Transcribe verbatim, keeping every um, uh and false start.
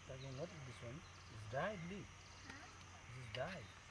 Again, what is this one? It's dried leaf. This is dried.